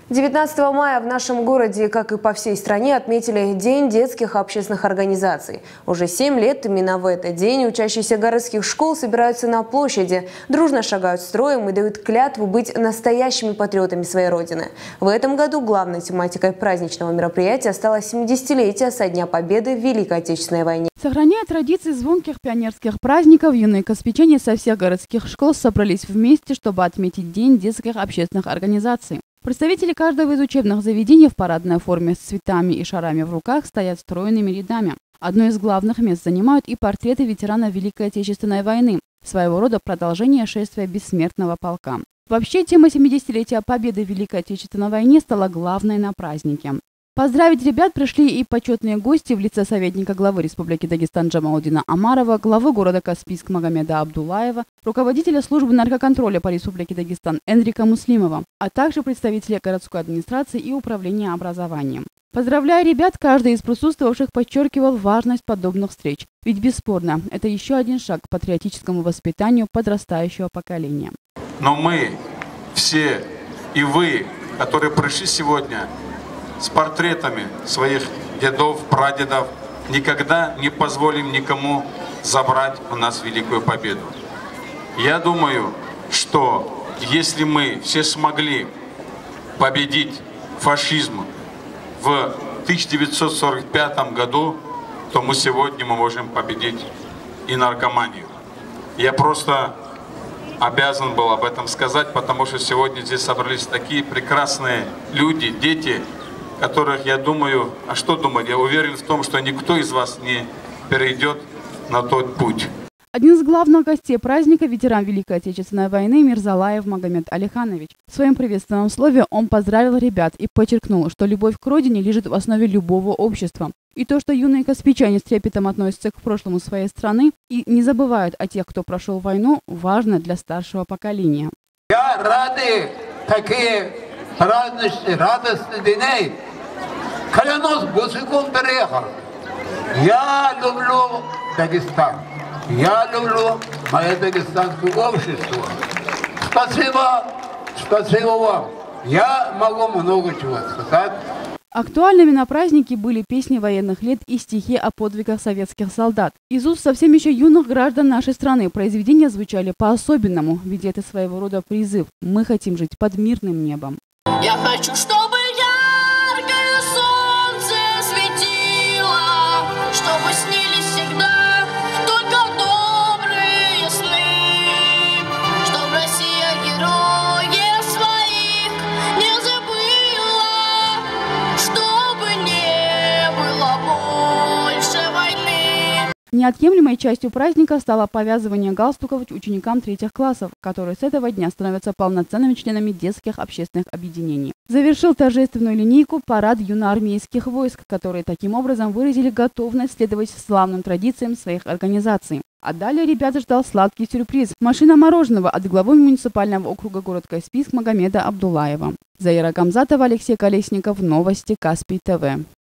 19 мая в нашем городе, как и по всей стране, отметили День детских общественных организаций. Уже 7 лет именно в этот день учащиеся городских школ собираются на площади, дружно шагают строем и дают клятву быть настоящими патриотами своей родины. В этом году главной тематикой праздничного мероприятия стало 70-летие со Дня Победы в Великой Отечественной войне. Сохраняя традиции звонких пионерских праздников, юные каспийчане со всех городских школ собрались вместе, чтобы отметить День детских общественных организаций. Представители каждого из учебных заведений в парадной форме с цветами и шарами в руках стоят стройными рядами. Одно из главных мест занимают и портреты ветеранов Великой Отечественной войны, своего рода продолжение шествия бессмертного полка. Вообще, тема 70-летия Победы в Великой Отечественной войне стала главной на празднике. Поздравить ребят пришли и почетные гости в лице советника главы Республики Дагестан Джамалдина Амарова, главы города Каспийск Магомеда Абдуллаева, руководителя службы наркоконтроля по Республике Дагестан Энрика Муслимова, а также представители городской администрации и управления образованием. Поздравляя ребят, каждый из присутствовавших подчеркивал важность подобных встреч. Ведь бесспорно, это еще один шаг к патриотическому воспитанию подрастающего поколения. Но мы все и вы, которые пришли сегодня с портретами своих дедов, прадедов, никогда не позволим никому забрать у нас великую победу. Я думаю, что если мы все смогли победить фашизм в 1945 году, то мы сегодня можем победить и наркоманию. Я просто обязан был об этом сказать, потому что сегодня здесь собрались такие прекрасные люди, дети, которых, я думаю, а что думать, я уверен в том, что никто из вас не перейдет на тот путь. Один из главных гостей праздника – ветеран Великой Отечественной войны Мирзалаев Магомед Алиханович. В своем приветственном слове он поздравил ребят и подчеркнул, что любовь к родине лежит в основе любого общества. И то, что юные каспийчане с трепетом относятся к прошлому своей страны и не забывают о тех, кто прошел войну, важно для старшего поколения. Я рады такие радостные дни. Клянусь Бусыком приехал. Я люблю Дагестан. Я люблю мое дагестанское общество. Спасибо вам. Я могу много чего сказать. Актуальными на празднике были песни военных лет и стихи о подвигах советских солдат. Из уст совсем еще юных граждан нашей страны произведения звучали по-особенному, ведь это своего рода призыв. Мы хотим жить под мирным небом. Я хочу, чтобы яркое солнце светило, чтобы снились всегда только добрые сны, чтобы Россия героев своих не забыла, чтобы не было больше войны. Неотъемлемой частью праздника стало повязывание галстуков ученикам 3-х классов, которые с этого дня становятся полноценными членами детских общественных объединений. Завершил торжественную линейку парад юноармейских войск, которые таким образом выразили готовность следовать славным традициям своих организаций. А далее ребята ждал сладкий сюрприз – машина мороженого от главы муниципального округа город Каспийск Магомеда Абдуллаева. Заира Гамзатова, Алексей Колесников, Новости Каспий ТВ.